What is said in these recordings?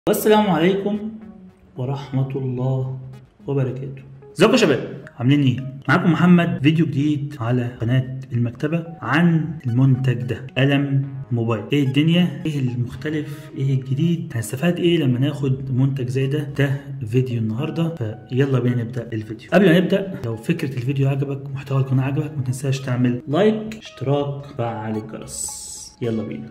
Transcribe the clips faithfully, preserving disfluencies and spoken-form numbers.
والسلام عليكم ورحمة الله وبركاته. ازيكم يا شباب، عاملين ايه؟ معاكم محمد، فيديو جديد على قناة المكتبة عن المنتج ده، قلم موبايل. ايه الدنيا؟ ايه المختلف؟ ايه الجديد؟ هنستفاد ايه لما ناخد منتج زي ده؟ ده فيديو النهارده، فيلا بينا نبدا الفيديو. قبل ما نبدا، لو فكرة الفيديو عجبك، محتوى القناة عجبك، ما تنساش تعمل لايك، اشتراك، فعل الجرس. يلا بينا.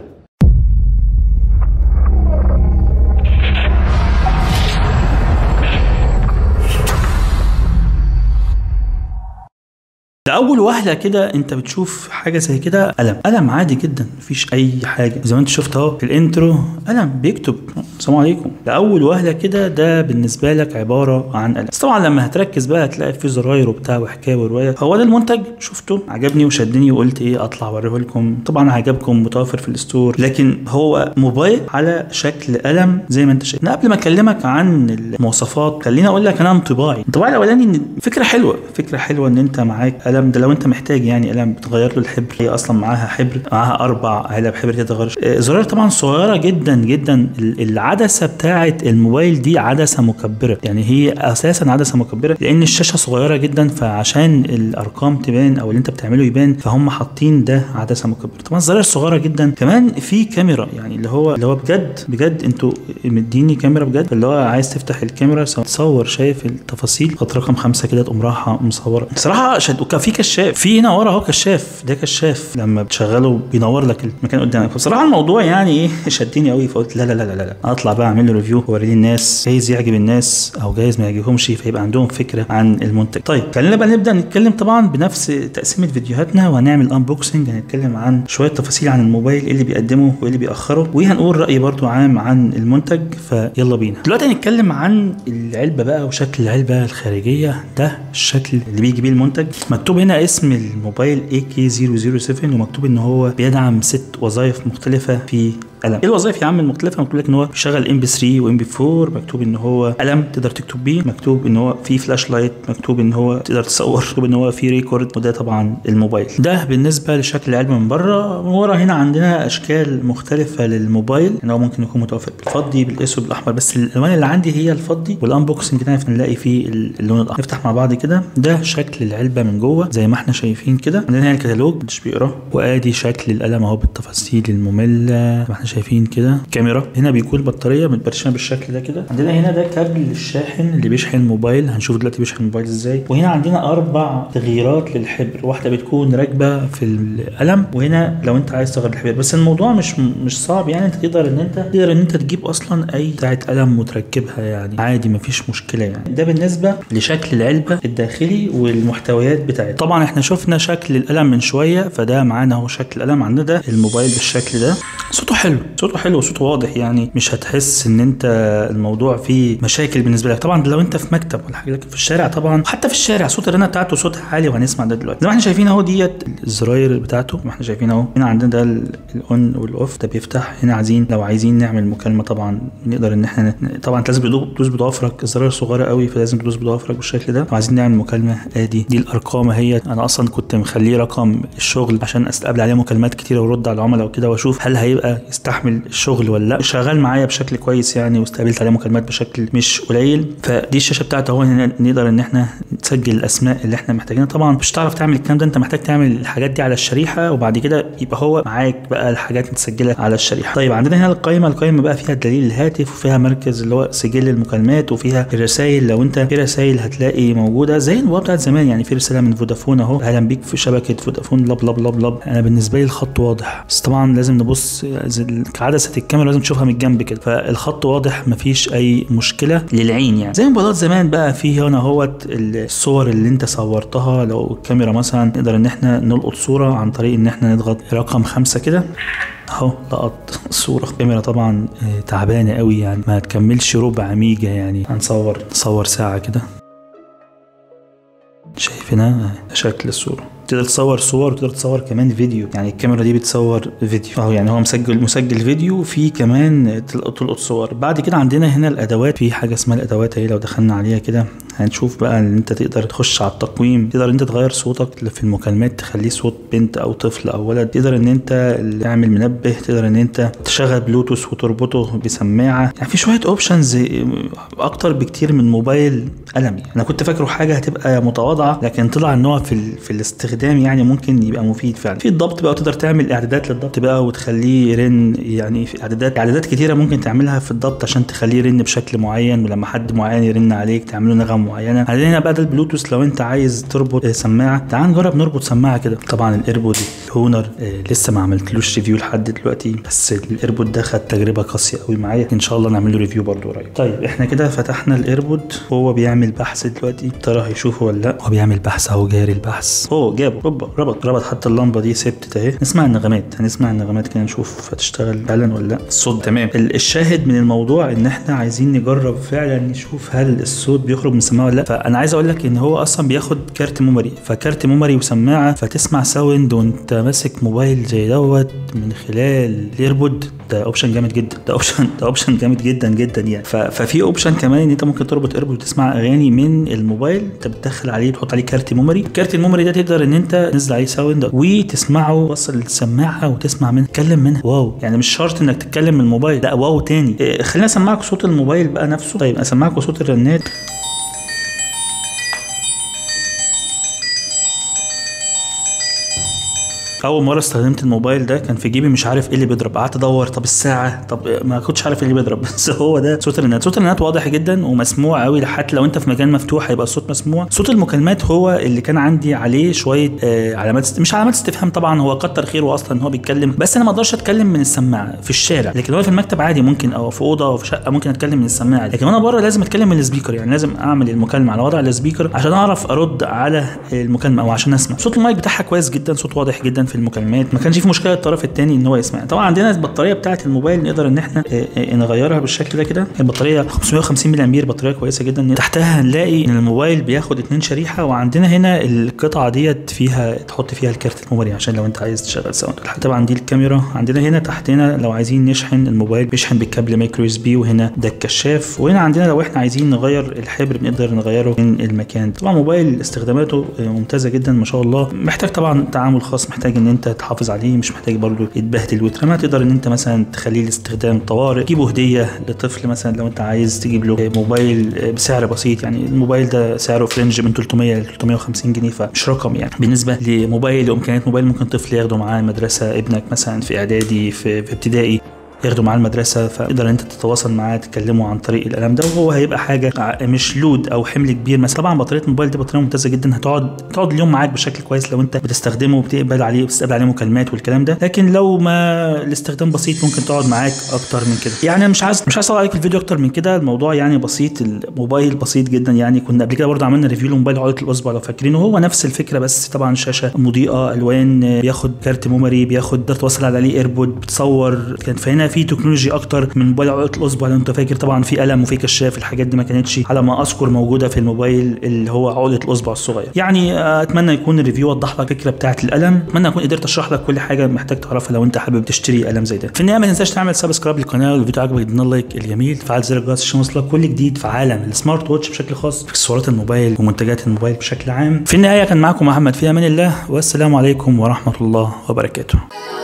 لأول وهلة كده انت بتشوف حاجة زي كده، قلم قلم عادي جدا، مفيش اي حاجة زي ما انت شفت اهو في الانترو، قلم بيكتب السلام عليكم. لأول وهلة كده ده بالنسبة لك عبارة عن قلم، بس طبعا لما هتركز بقى هتلاقي فيه زراير وبتاع وحكاية ورواية. هو ده المنتج، شفته عجبني وشدني وقلت ايه اطلع اوريه لكم. طبعا عجبكم، متوفر في الستور، لكن هو موبايل على شكل قلم زي ما انت شايف. انا قبل ما اكلمك عن المواصفات خليني اقول لك انا انطباعي انطباعي الاولاني ان فكرة حلوة، فكرة حلوة ان انت معاك قلم ده لو انت محتاج يعني قلم بتغير له الحبر. هي اصلا معاها حبر، معاها اربع علب حبر كده تغير. زرار طبعا صغيره جدا جدا. العدسه بتاعه الموبايل دي عدسه مكبره، يعني هي اساسا عدسه مكبره لان الشاشه صغيره جدا، فعشان الارقام تبان او اللي انت بتعمله يبان فهم حاطين ده عدسه مكبره. طبعا الزراير صغيره جدا، كمان في كاميرا، يعني اللي هو اللي هو بجد بجد انتوا مديني كاميرا بجد، اللي هو عايز تفتح الكاميرا تصور شايف التفاصيل، خط رقم خمسة كده تقوم رايحه مصوره. بصراحه شد. وكان في كشاف، في هنا ورا اهو كشاف، ده كشاف لما بتشغله بينور لك المكان قدامك. فبصراحه الموضوع يعني ايه شدني قوي، فقلت لا لا لا لا لا اطلع بقى اعمل له ريفيو واوريه للناس، جايز يعجب الناس او جايز ما يعجبهمش، فيبقى عندهم فكره عن المنتج. طيب خلينا بقى نبدا نتكلم طبعا بنفس تقسيمه فيديوهاتنا، وهنعمل انبوكسنج، هنتكلم عن شويه تفاصيل عن الموبايل، ايه اللي بيقدمه وايه اللي بيأخره، وهنقول راي برضو عام عن المنتج. فيلا بينا دلوقتي هنتكلم عن العلبه بقى وشكل العلبه الخارجيه. ده الشكل اللي بيجي بيه المنتج. مكتوب هنا اسم الموبايل إيه كي صفر صفر سبعة، ومكتوب ان هو بيدعم ست وظائف مختلفه في قلم. ايه الوظائف يا عم المختلفه؟ مكتوب لك ان هو بيشغل ام بي ثلاثة وام بي أربعة، مكتوب ان هو قلم تقدر تكتب بيه، مكتوب ان هو في فلاش لايت، مكتوب ان هو تقدر تصور، مكتوب ان هو في ريكورد. وده طبعا الموبايل. ده بالنسبه لشكل العلبه من بره. من ورا هنا عندنا اشكال مختلفه للموبايل، ان هو ممكن يكون متوفر بالفضي بالاسود بالاحمر، بس الالوان اللي عندي هي الفضي. والانبوكسنج ده هنلاقي فيه اللون الاحمر. نفتح مع بعض كده. ده شكل العلبه من جوه زي ما احنا شايفين كده. عندنا هنا الكتالوج مش بيقرا، وادي شكل القلم اهو بالتفاصيل الممله زي ما احنا شايفين كده. كاميرا هنا بيكون بطاريه متبرشمه بالشكل ده كده. عندنا هنا ده كابل الشاحن اللي بيشحن الموبايل، هنشوف دلوقتي بيشحن الموبايل ازاي. وهنا عندنا اربع تغييرات للحبر، واحده بتكون راكبه في القلم، وهنا لو انت عايز تغير الحبر. بس الموضوع مش مش صعب، يعني انت تقدر ان انت تقدر ان انت تجيب اصلا اي بتاعه قلم وتركبها، يعني عادي مفيش مشكله. يعني ده بالنسبه لشكل العلبه الداخلي والمحتويات بتاعتها. طبعا احنا شفنا شكل القلم من شويه، فده معانا اهو شكل القلم. عندنا ده الموبايل بالشكل ده. صوته حلو، صوته حلو وصوته واضح، يعني مش هتحس ان انت الموضوع فيه مشاكل بالنسبه لك. طبعا لو انت في مكتب ولا حاجه، لكن في الشارع طبعا، حتى في الشارع صوت الرنه بتاعته صوتها عالي، وهنسمع ده دلوقتي. زي ما احنا شايفين اهو ديت الزراير بتاعته، ما احنا شايفين اهو. هنا عندنا ده الاون والاوف، ده بيفتح. هنا عايزين لو عايزين نعمل مكالمه طبعا نقدر ان احنا طبعا لازم تدوس بضوافرك، الزراير صغيره قوي فلازم تدوس بضوافرك بالشكل ده. لو عايزين نعمل مكالمه ادي دي الارقام اهي. انا اصلا كنت مخليه رقم الشغل عشان استقبل عليه مكالمات كتيره وارد على العملاء وكده، واشوف هل هيبقى يستحمل الشغل ولا لا. شغال معايا بشكل كويس يعني، واستقبلت عليه مكالمات بشكل مش قليل. فدي الشاشه بتاعته اهو. هنا نقدر ان احنا نسجل الاسماء اللي احنا محتاجينها. طبعا مش هتعرف تعمل الكلام ده، انت محتاج تعمل الحاجات دي على الشريحه، وبعد كده يبقى هو معاك بقى الحاجات متسجله على الشريحه. طيب عندنا هنا القائمه. القائمه بقى فيها دليل الهاتف، وفيها مركز اللي هو سجل المكالمات، وفيها الرسائل. لو انت في رسائل هتلاقي موجوده زي الموبايل بتاعت زمان، يعني في رساله من فودافون اهو، اهلا بيك في شبكه فودافون لب لب لب لب. انا بالنسبه لي الخط واضح، بس طبعا لازم نبص كعدسه الكاميرا لازم تشوفها من الجنب كده، فالخط واضح مفيش اي مشكله للعين. يعني زي موبايلات زمان بقى، في هنا اهوت الصور اللي انت صورتها. لو الكاميرا مثلا نقدر ان احنا نلقط صوره عن طريق ان احنا نضغط رقم خمسة كده اهو، لقط صوره. الكاميرا طبعا تعبانه قوي، يعني ما تكملش ربع ميجا. يعني هنصور نصور ساعه كده، شايفينها شكل الصوره. تقدر تصور صور وتقدر تصور كمان فيديو، يعني الكاميرا دي بتصور فيديو اهو، يعني هو مسجل مسجل فيديو، في كمان تلقط صور. بعد كده عندنا هنا الادوات، في حاجه اسمها الادوات اهي. لو دخلنا عليها كده هنشوف بقى ان انت تقدر تخش على التقويم، تقدر انت تغير صوتك في المكالمات تخليه صوت بنت او طفل او ولد، تقدر ان انت تعمل منبه، تقدر ان انت تشغل بلوتوث وتربطه بسماعه. يعني في شويه اوبشنز اكتر بكتير من موبايل قلم. انا كنت فاكره حاجه هتبقى متواضعه، لكن طلع ان هو في في الاستخدام يعني ممكن يبقى مفيد فعلا. في الضبط بقى تقدر تعمل اعدادات للضبط بقى وتخليه يرن، يعني في اعدادات اعدادات كتيره ممكن تعملها في الضبط عشان تخليه يرن بشكل معين، ولما حد معين يرن عليك تعمله نغمه معينه. عندنا بقى ده البلوتوث لو انت عايز تربط سماعه. تعال نجرب نربط سماعه كده. طبعا الايربود هونر آه لسه ما عملتلوش ريفيو لحد دلوقتي، بس الايربود ده خد تجربه قاسيه قوي معايا، ان شاء الله نعمل له ريفيو برده قريب. طيب احنا كده فتحنا الايربود، هو بيعمل بحث دلوقتي، ترى هيشوفه ولا لا. هو بيعمل بحث اهو، جاري البحث. اوه جابه، ربط ربط ربط حتى اللمبه دي ثبتت اهي. نسمع النغمات، هنسمع النغمات كده نشوف هتشتغل فعلا ولا لا. الصوت تمام. الشاهد من الموضوع ان احنا عايزين نجرب فعلا نشوف هل الصوت بيخرج من السماعه ولا لا. فانا عايز اقول لك ان هو اصلا بياخد كارت ميموري، فكارت ميموري وسماعه، فتسمع ساوند وانت ماسك موبايل زي دوت من خلال الايربود. ده اوبشن جامد جدا، ده اوبشن ده اوبشن جامد جدا جدا يعني. ففي اوبشن كمان ان انت ممكن تربط ايربود وتسمع اغاني من الموبايل. انت بتدخل عليه تحط عليه كارت ميموري، كارت الميموري ده تقدر ان انت تنزل عليه ساوند وتسمعه، وصل للسماعه وتسمع منه، تتكلم منها. واو، يعني مش شرط انك تتكلم من الموبايل، لا واو تاني. إيه خلينا اسمعك صوت الموبايل بقى نفسه. طيب اسمعك صوت الرنات. اول مره استخدمت الموبايل ده كان في جيبي، مش عارف ايه اللي بيضرب، قعدت ادور طب الساعه، طب ما كنتش عارف ايه اللي بيضرب، بس هو ده صوت الرنات. صوت الرنات واضح جدا ومسموع قوي، حتى لو انت في مكان مفتوح هيبقى الصوت مسموع. صوت المكالمات هو اللي كان عندي عليه شويه آه علامات است... مش علامات استفهام طبعا، هو كتر خيره اصلا هو بيتكلم، بس انا ما اقدرش اتكلم من السماعه في الشارع، لكن هو في المكتب عادي ممكن، او في اوضه او في شقه ممكن اتكلم من السماعه، لكن وانا بره لازم اتكلم من السبيكر، يعني لازم اعمل المكالمه على وضع السبيكر عشان اعرف ارد على المكالمه او عشان اسمع. صوت المايك بتاعها كويس جدا، صوت واضح جدا في المكالمات، ما كانش في مشكله الطرف الثاني ان هو يسمع. طبعا عندنا البطاريه بتاعه الموبايل نقدر ان احنا نغيرها بالشكل ده كده. البطاريه خمسمية وخمسين ملي امبير، بطاريه كويسه جدا. تحتها هنلاقي ان الموبايل بياخد اتنين شريحه، وعندنا هنا القطعه ديت فيها تحط فيها الكارت الميموري عشان لو انت عايز تشغل ساوند. طبعا دي الكاميرا. عندنا هنا تحتنا لو عايزين نشحن الموبايل بيشحن بالكابل مايكرو اس بي، وهنا ده الكشاف، وهنا عندنا لو احنا عايزين نغير الحبر بنقدر نغيره من المكان. طبعا موبايل استخداماته ممتازه جدا ما شاء الله. محتاج طبعا تعامل خاص، محتاج ان انت تحافظ عليه، مش محتاج برضو يتبهدل ويترمى. تقدر ان انت مثلا تخليه لاستخدام طوارئ، تجيبه هديه لطفل مثلا لو انت عايز تجيب له موبايل بسعر بسيط. يعني الموبايل ده سعره في رينج من تلتمية ل تلتمية وخمسين جنيه، فمش رقم يعني بالنسبه لموبايل وامكانيات موبايل ممكن طفل ياخده معاه المدرسه، ابنك مثلا في اعدادي في, في ابتدائي ياخده معاه المدرسه، فتقدر انت تتواصل معاه تكلمه عن طريق القلم ده، وهو هيبقى حاجه مش لود او حمل كبير مثلا. طبعا بطاريه الموبايل دي بطاريه ممتازه جدا، هتقعد تقعد اليوم معاك بشكل كويس لو انت بتستخدمه وبتقبل عليه بتستقبل عليه مكالمات والكلام ده، لكن لو ما الاستخدام بسيط ممكن تقعد معاك اكتر من كده. يعني مش عايز مش عايز اطول عليك الفيديو اكتر من كده، الموضوع يعني بسيط، الموبايل بسيط جدا. يعني كنا قبل كده برضه عملنا ريفيو لموبايل عقده الاصبع لو فاكرينه، هو نفس الفكره، بس طبعا شاشه مضيئه الوان، بياخد كارت ميموري، بياخد تقدر توصل عليه ايربود، بتصور، كان فهنا في تكنولوجيا اكتر من موبايل عقده الاصبع لو انت فاكر. طبعا في قلم وفي كشاف، الحاجات دي ما كانتش على ما اذكر موجوده في الموبايل اللي هو عقده الاصبع الصغير. يعني اتمنى يكون الريفيو وضح لك الفكره بتاعه القلم، اتمنى اكون قدرت اشرح لك كل حاجه محتاج تعرفها لو انت حابب تشتري قلم زي ده. في النهايه ما تنساش تعمل سبسكرايب للقناه، والفيديو عجبك ادينا لايك الجميل، فعل زر الجرس عشان يوصلك كل جديد في عالم السمارت ووتش بشكل خاص، في اكسسوارات الموبايل ومنتجات الموبايل بشكل عام. في النهايه كان معكم محمد، في امان الله، والسلام عليكم ورحمه الله وبركاته.